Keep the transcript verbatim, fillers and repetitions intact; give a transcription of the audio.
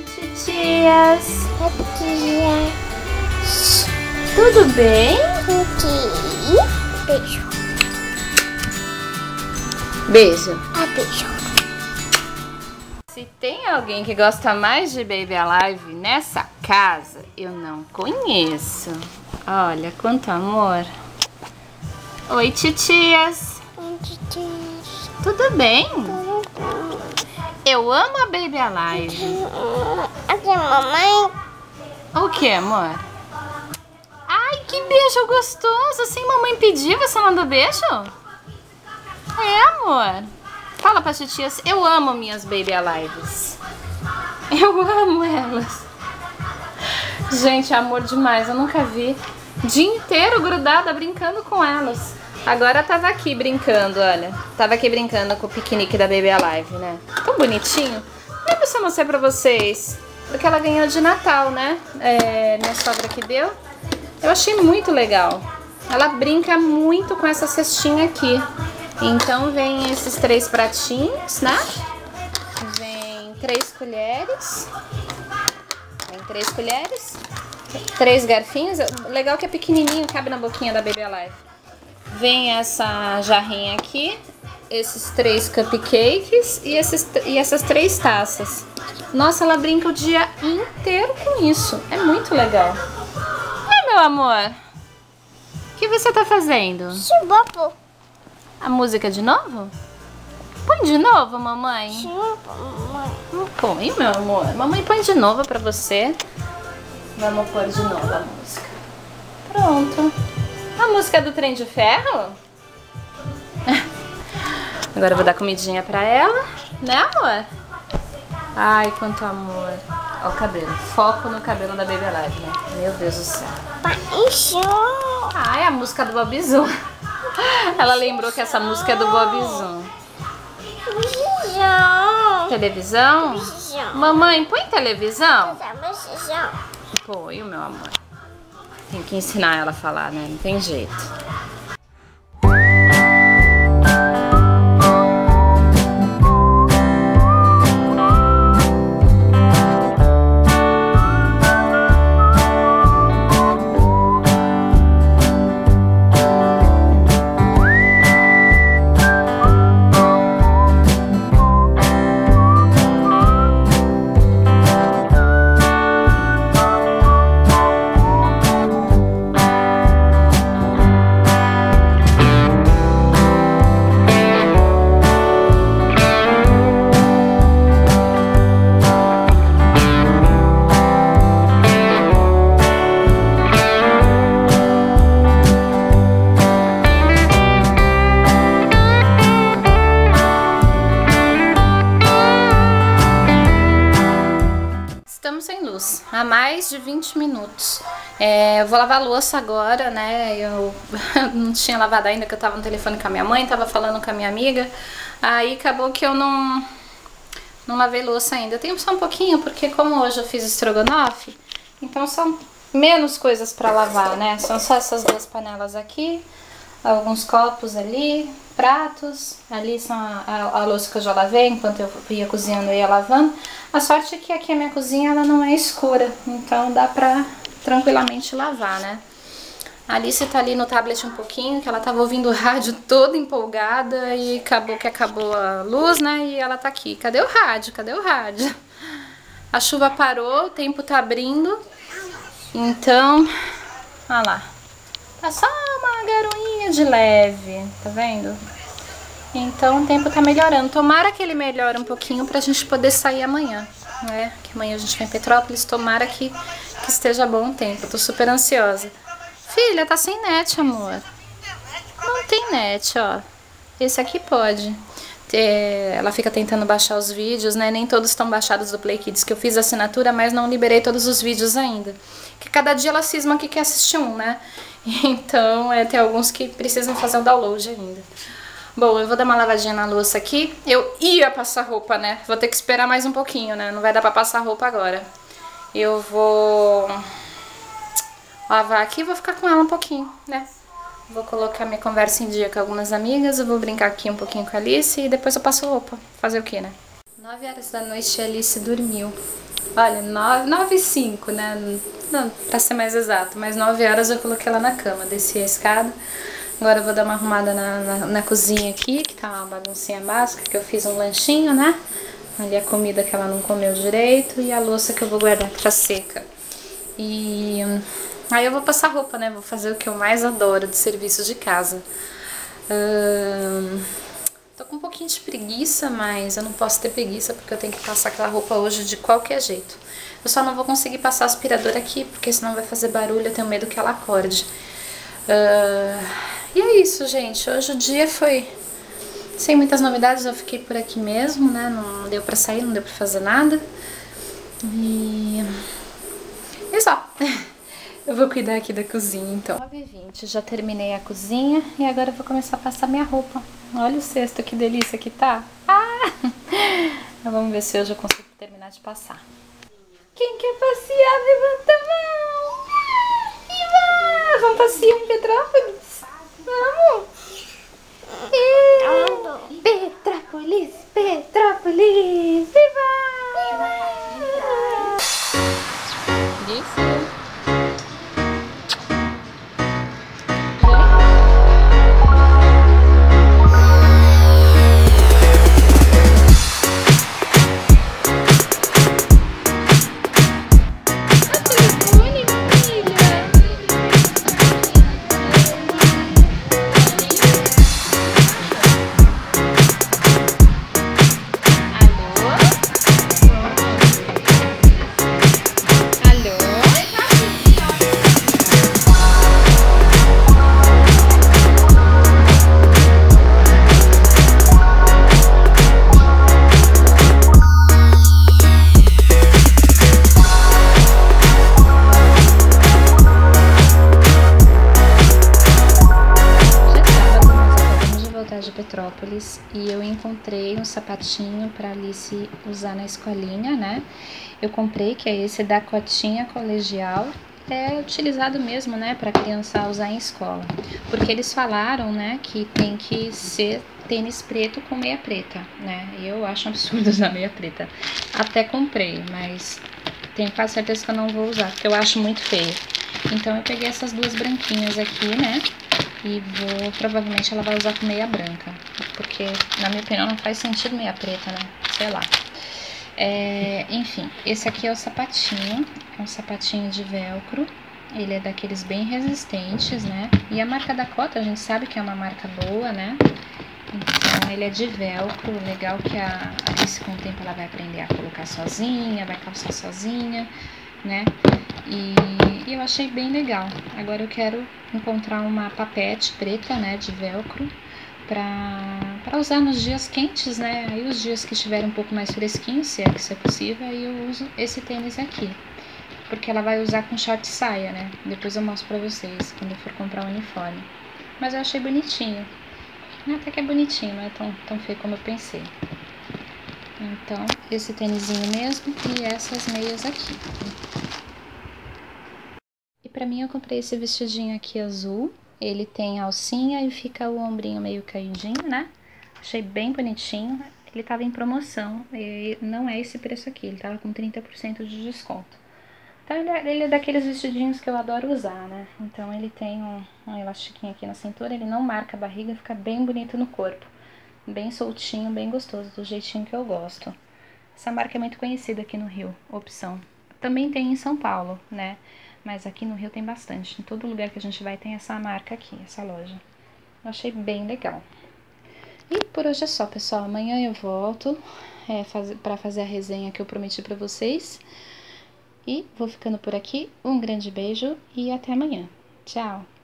Titias! Titias! Tudo bem? Titi! Beijo! Beijo! Ah, beijo! Se tem alguém que gosta mais de Baby Alive nessa casa, eu não conheço. Olha, quanto amor! Oi, titias! Oi, titias! Tudo bem? Tudo bem? Eu amo a Baby Alive. Aqui, mamãe. O que, amor? Ai, que beijo gostoso! Assim, mamãe pediu, você mandou beijo? É, amor. Fala pra titias, eu amo minhas Baby Alives. Eu amo elas. Gente, amor demais, eu nunca vi. O dia inteiro grudada, brincando com elas. Agora tava aqui brincando, olha. Tava aqui brincando com o piquenique da Baby Alive, né? Tão bonitinho. Lembra se eu mostrei pra vocês? Porque ela ganhou de Natal, né? É, minha sogra que deu. Eu achei muito legal. Ela brinca muito com essa cestinha aqui. Então vem esses três pratinhos, né? Vem três colheres. Vem três colheres. Três garfinhos. Legal que é pequenininho, cabe na boquinha da Baby Alive. Vem essa jarrinha aqui. Esses três cupcakes e, esses, e essas três taças. Nossa, ela brinca o dia inteiro com isso. É muito legal. É, meu amor? O que você tá fazendo? Chubapo. A música de novo? Põe de novo, mamãe. Chupa, mamãe. Não põe, meu amor. Mamãe põe de novo pra você. Vamos pôr de novo a música. Pronto. A música do Trem de Ferro? Agora eu vou dar comidinha pra ela. Né, amor? Ai, quanto amor. Ó o cabelo. Foco no cabelo da Baby Alive, né? Meu Deus do céu. Paixão. Ai, a música do Bob Zoom. Ela lembrou que essa música é do Bob Zoom. Beijão. Televisão? Beijão. Mamãe, põe televisão? Beijão. Põe, meu amor. Tem que ensinar ela a falar, né? Não tem jeito. Sem luz, há mais de vinte minutos. É, eu vou lavar a louça agora, né? Eu não tinha lavado ainda, que eu tava no telefone com a minha mãe, tava falando com a minha amiga. Aí acabou que eu não, não lavei louça ainda. Eu tenho só um pouquinho, porque como hoje eu fiz estrogonofe, então são menos coisas pra lavar, né? São só essas duas panelas aqui, alguns copos ali, pratos, ali são a, a, a louça que eu já lavei, enquanto eu ia cozinhando eu ia lavando. A sorte é que aqui a minha cozinha ela não é escura, então dá pra tranquilamente lavar, né? A Alice tá ali no tablet um pouquinho, que ela tava ouvindo o rádio toda empolgada e acabou que acabou a luz, né? E ela tá aqui. Cadê o rádio? Cadê o rádio? A chuva parou, o tempo tá abrindo, então, olha lá. Tá só uma garoinha de leve, tá vendo? Então o tempo tá melhorando. Tomara que ele melhore um pouquinho pra gente poder sair amanhã, né? Que amanhã a gente vai em Petrópolis, tomara que, que esteja bom o tempo. Eu tô super ansiosa. Filha, tá sem net, amor. Não tem net, ó. Esse aqui pode. É, ela fica tentando baixar os vídeos, né? Nem todos estão baixados do Play Kids, que eu fiz a assinatura, mas não liberei todos os vídeos ainda. Que cada dia ela cisma que quer assistir um, né? Então, é, tem alguns que precisam fazer o download ainda. Bom, eu vou dar uma lavadinha na louça aqui. Eu ia passar roupa, né? Vou ter que esperar mais um pouquinho, né? Não vai dar pra passar roupa agora. Eu vou lavar aqui e vou ficar com ela um pouquinho, né? Vou colocar minha conversa em dia com algumas amigas. Eu vou brincar aqui um pouquinho com a Alice e depois eu passo roupa. Fazer o quê, né? nove horas da noite a Alice dormiu. Olha, nove e cinco, né? Não, pra ser mais exato, mas nove horas eu coloquei ela na cama, desci a escada. Agora eu vou dar uma arrumada na, na, na cozinha aqui, que tá uma baguncinha básica, que eu fiz um lanchinho, né? Ali a comida que ela não comeu direito e a louça que eu vou guardar que tá seca. E aí eu vou passar roupa, né? Vou fazer o que eu mais adoro de serviços de casa. Hum, tô com um pouquinho de preguiça, mas eu não posso ter preguiça porque eu tenho que passar aquela roupa hoje de qualquer jeito. Eu só não vou conseguir passar aspirador aqui, porque senão vai fazer barulho, eu tenho medo que ela acorde. Uh, e é isso, gente. Hoje o dia foi sem muitas novidades, eu fiquei por aqui mesmo, né? Não deu pra sair, não deu pra fazer nada. E... e só. Eu vou cuidar aqui da cozinha, então. nove e vinte, já terminei a cozinha e agora eu vou começar a passar minha roupa. Olha o cesto, que delícia que tá. Ah! Vamos ver se hoje eu consigo terminar de passar. Quem quer passear, levanta a mão! Viva! Vamos passear em Petrópolis? Vamos! E... Petrópolis, Petrópolis! Viva! Viva! Isso. Petrópolis e eu encontrei um sapatinho para Alice usar na escolinha, né? Eu comprei, que é esse da cotinha colegial, é utilizado mesmo, né, para criança usar em escola, porque eles falaram, né, que tem que ser tênis preto com meia preta, né? E eu acho um absurdo usar meia preta. Até comprei, mas tenho quase certeza que eu não vou usar, porque eu acho muito feio. Então eu peguei essas duas branquinhas aqui, né? E vou, provavelmente ela vai usar com meia branca, porque na minha opinião não faz sentido meia preta, né? Sei lá. É, enfim, esse aqui é o sapatinho, é um sapatinho de velcro, ele é daqueles bem resistentes, né? E a marca Dakota, a gente sabe que é uma marca boa, né? Então ele é de velcro, legal que a Alice com o tempo ela vai aprender a colocar sozinha, vai calçar sozinha, né? E, e eu achei bem legal. Agora eu quero encontrar uma papete preta, né, de velcro, pra, pra usar nos dias quentes, né? Aí os dias que estiverem um pouco mais fresquinhos, se é que isso é possível, aí eu uso esse tênis aqui. Porque ela vai usar com short saia, né? Depois eu mostro pra vocês quando eu for comprar o uniforme. Mas eu achei bonitinho. Até que é bonitinho, não é tão, tão feio como eu pensei. Então, esse tênisinho mesmo e essas meias aqui. E pra mim eu comprei esse vestidinho aqui azul. Ele tem alcinha e fica o ombrinho meio caidinho, né? Achei bem bonitinho. Ele tava em promoção e não é esse preço aqui, ele tava com trinta por cento de desconto. Então ele é, ele é daqueles vestidinhos que eu adoro usar, né? Então ele tem um, um elastiquinho aqui na cintura, ele não marca a barriga, fica bem bonito no corpo. Bem soltinho, bem gostoso, do jeitinho que eu gosto. Essa marca é muito conhecida aqui no Rio, Opção. Também tem em São Paulo, né? Mas aqui no Rio tem bastante. Em todo lugar que a gente vai tem essa marca aqui, essa loja. Eu achei bem legal. E por hoje é só, pessoal. Amanhã eu volto é, faz, pra fazer a resenha que eu prometi pra vocês. E vou ficando por aqui. Um grande beijo e até amanhã. Tchau!